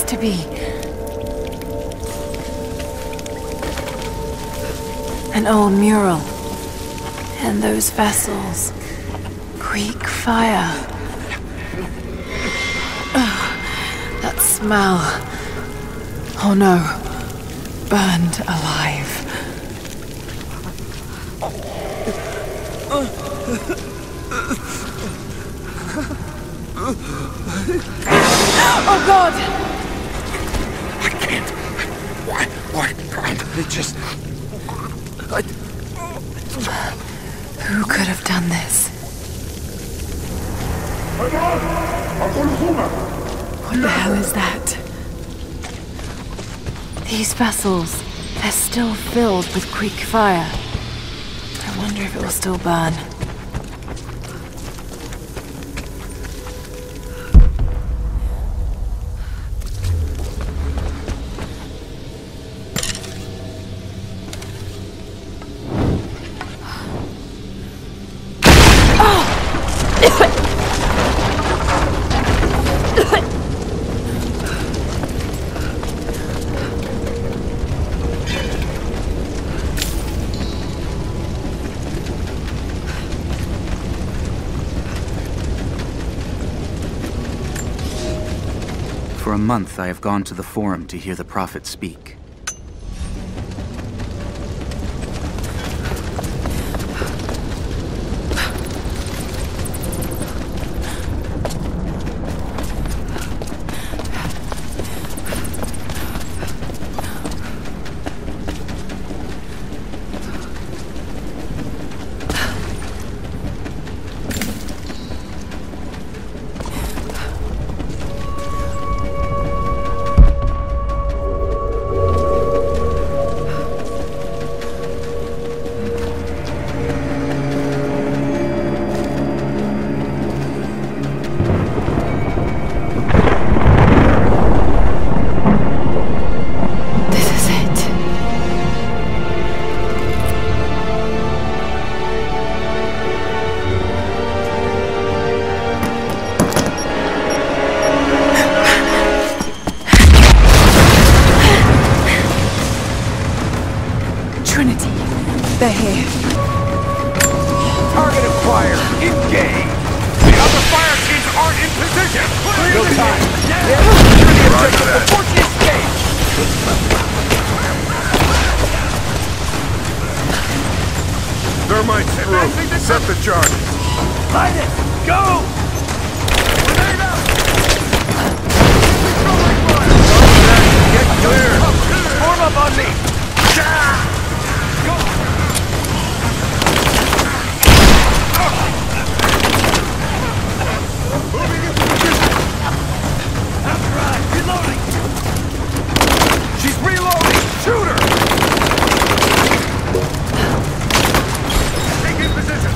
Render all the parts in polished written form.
to be. An old mural. And those vessels. Greek fire. Ugh, that smell. Oh no. Burned alive. Oh God! I can't. Why can't they just... Who could have done this? What the hell is that? These vessels, they're still filled with Greek fire. I wonder if it will still burn. For a month, I have gone to the Forum to hear the Prophet speak. Trinity, they're here. Target acquired. Engage. The other fire teams aren't in position. No time. Secure the objective before she escapes. Thermite through. Set the charge. Light it. Go. Grenade out. Get clear. Form up on me. Go. Moving into position. That's right. Reloading. She's reloading. Shoot her. Take in position.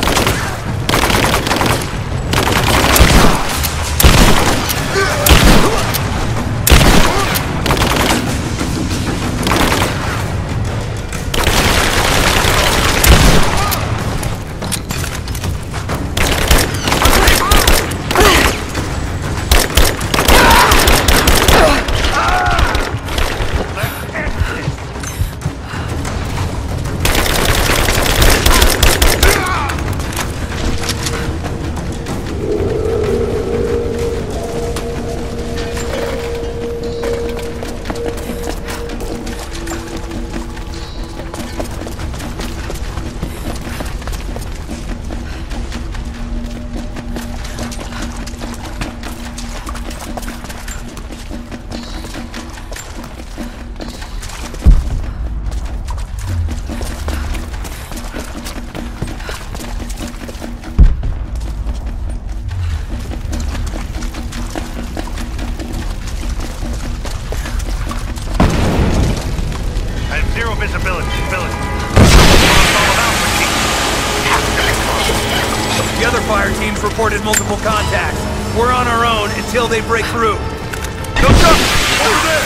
The other fire teams reported multiple contacts. We're on our own until they break through. Go jump! Over there!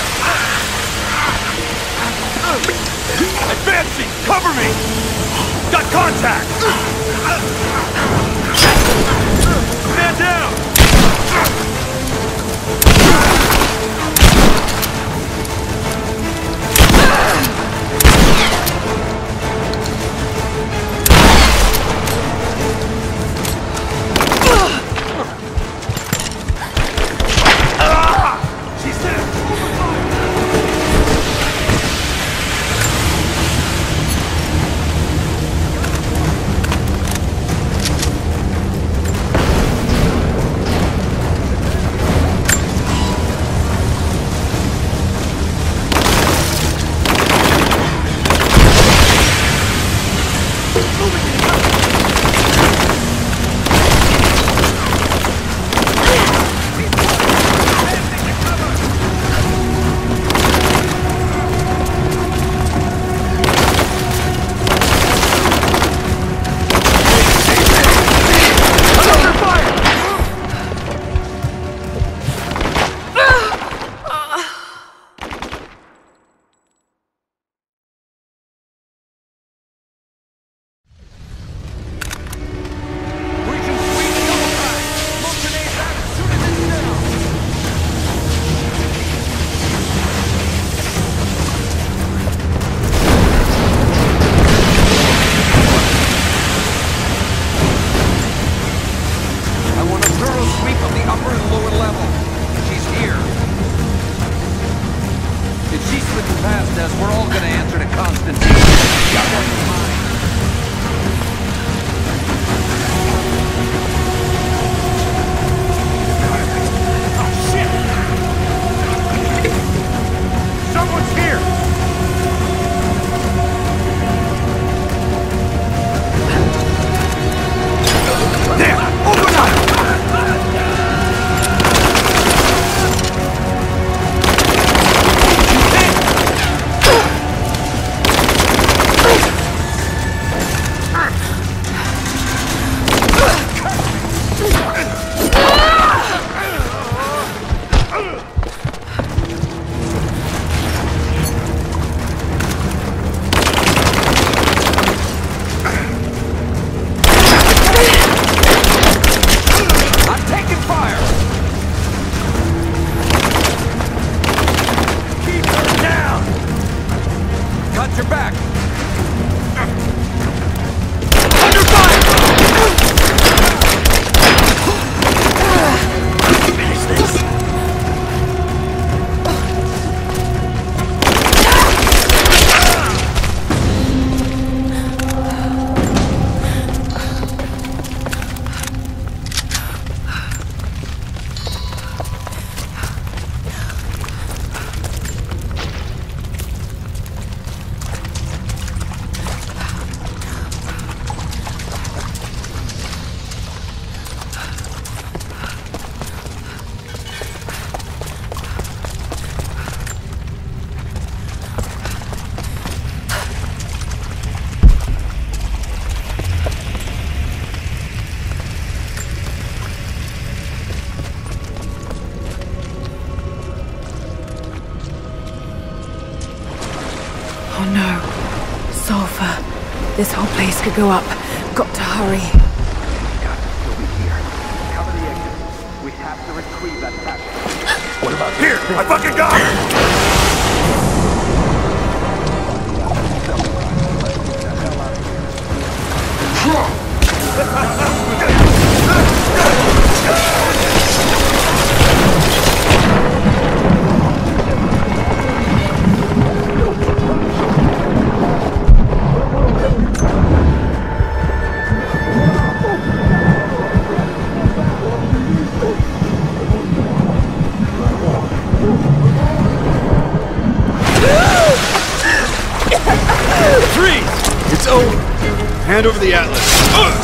Advancing! Cover me! Got contact! Stand down! sulfur. This whole place could go up. Got to hurry. Got to still be here. Cover the exit. We have to retrieve that package. What about here? I fucking got it! It's over. Hand over the atlas.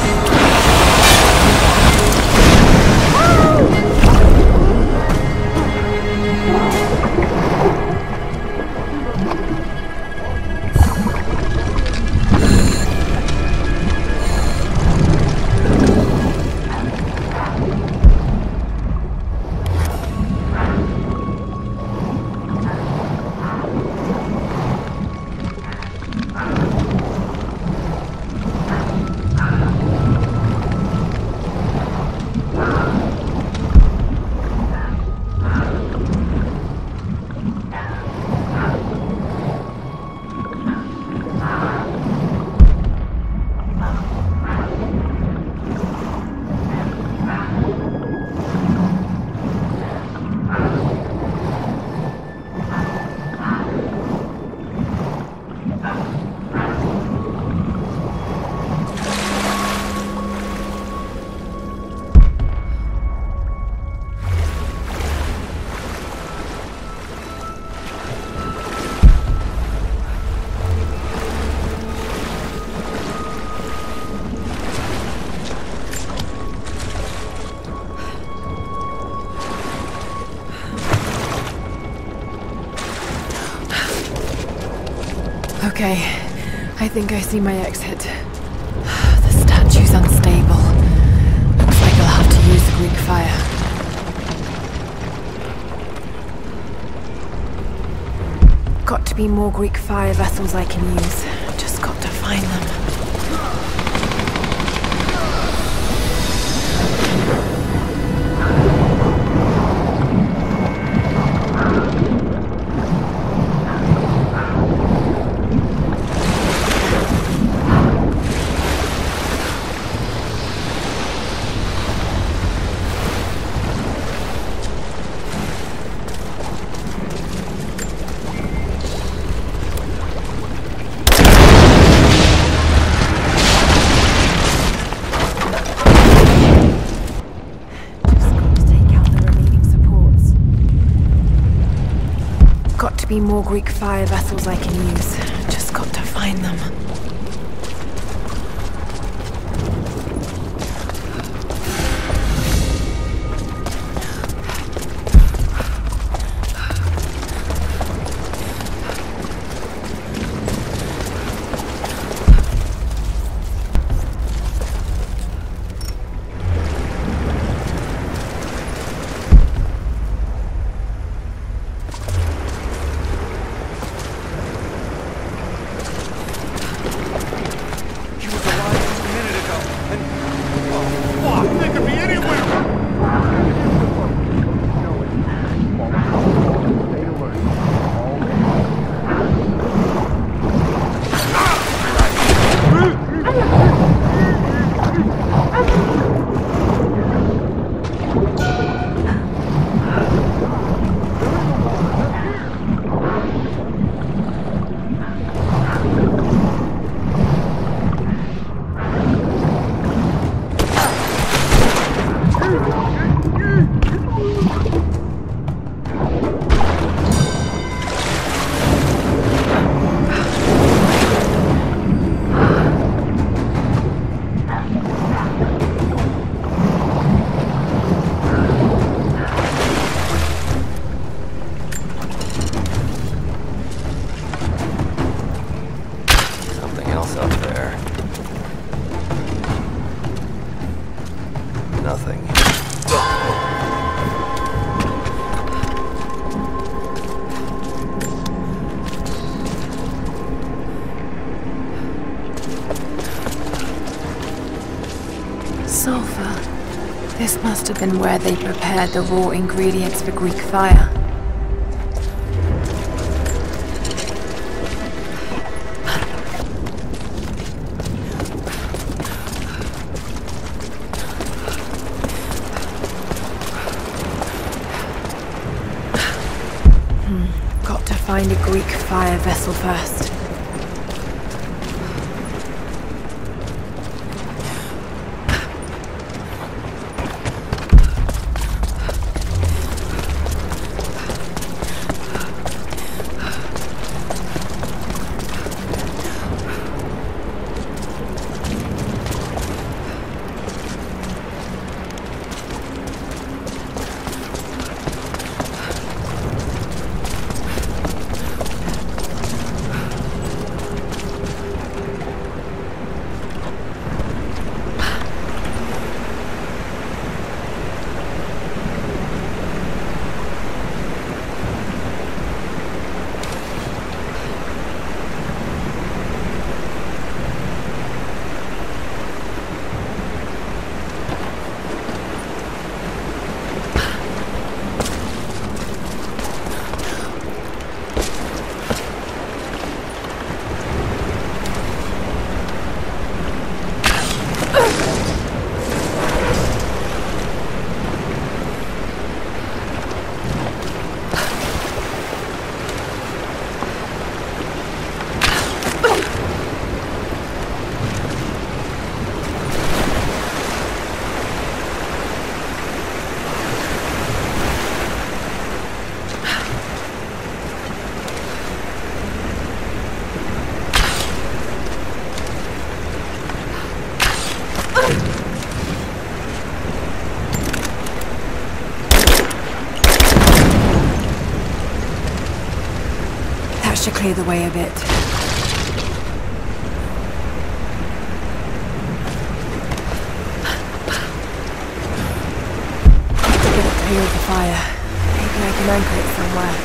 Okay, I think I see my exit. The statue's unstable. Looks like I'll have to use the Greek fire. Got to be more Greek fire vessels I can use. Just got to find them. Be more Greek fire vessels I can use. Just got to find them. sulfur. This must have been where they prepared the raw ingredients for Greek fire. Got to find a Greek fire vessel first. Should clear the way a bit. Get it clear of the fire. Maybe I can anchor it somewhere.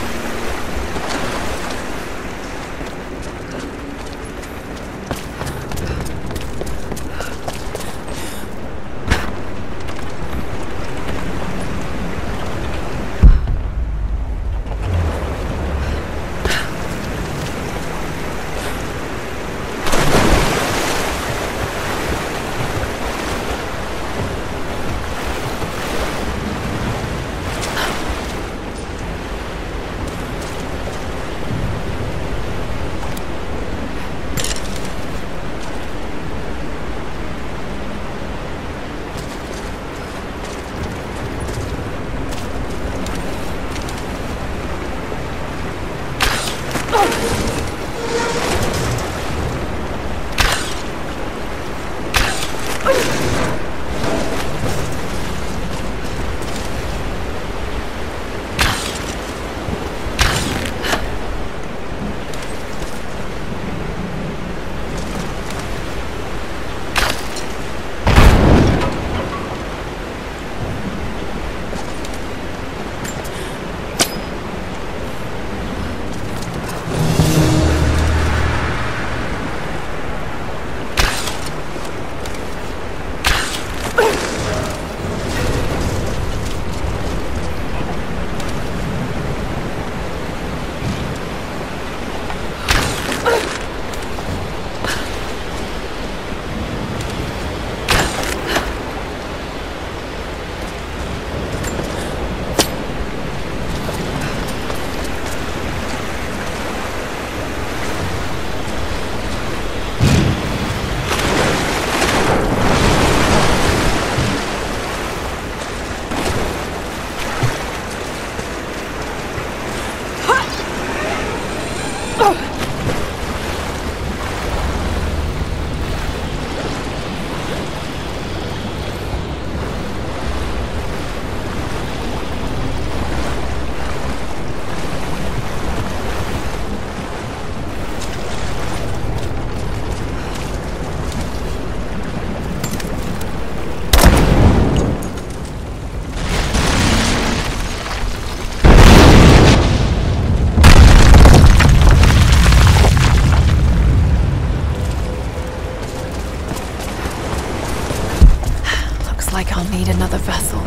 need another vessel.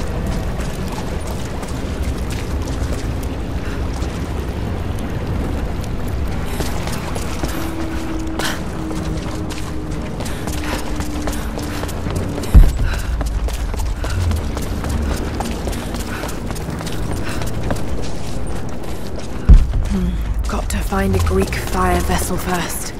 Got to find a Greek fire vessel first.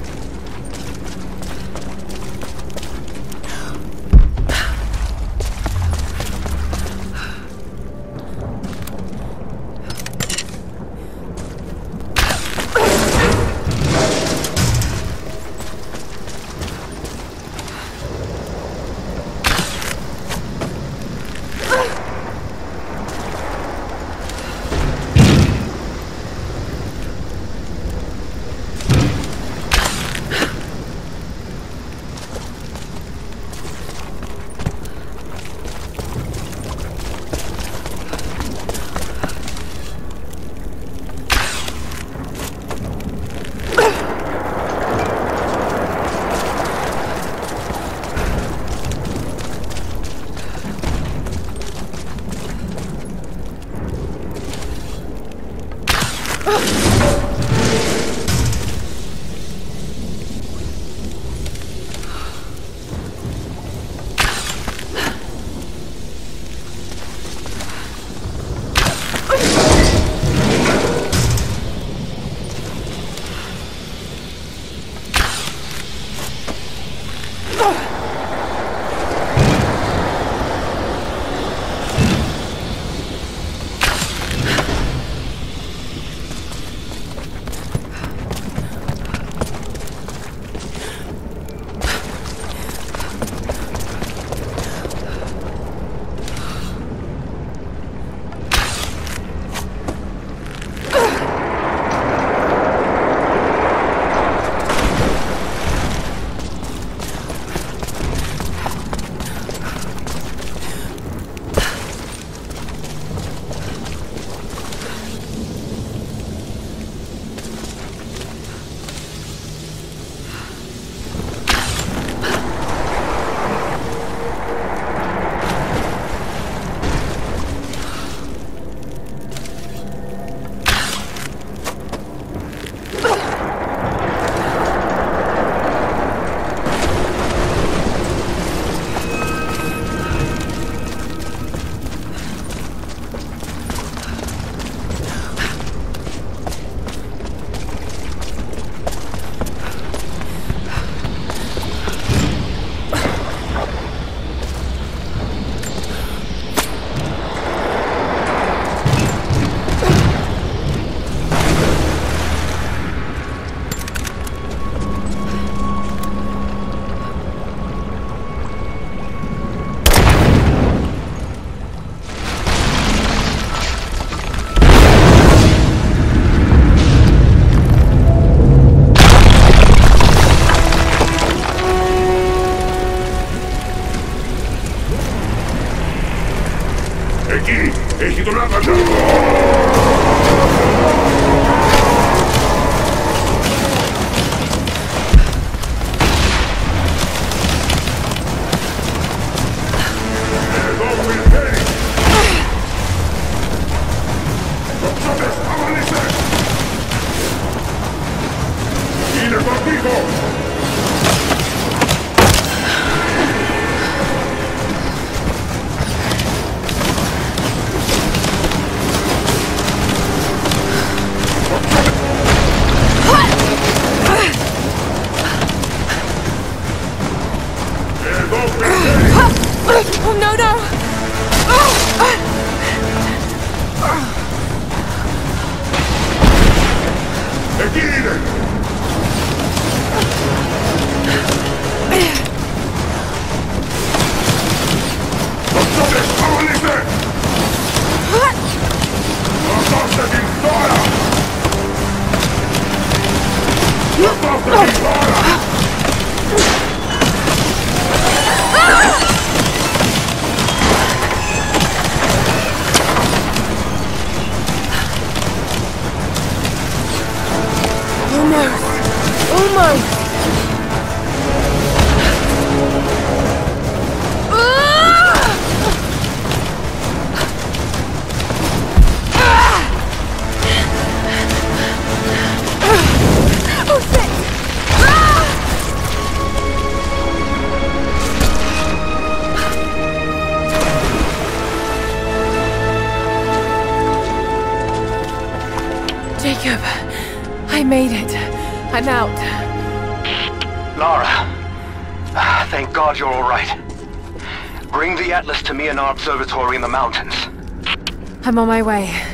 Jacob, I made it. I'm out. Lara, thank God you're all right. Bring the Atlas to me in our observatory in the mountains. I'm on my way.